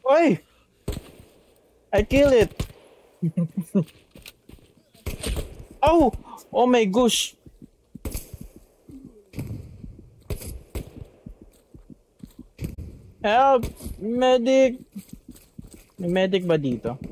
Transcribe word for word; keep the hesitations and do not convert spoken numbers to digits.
Oy! I kill it! Oh! Oh my gosh! Help! Medic! May medic ba dito?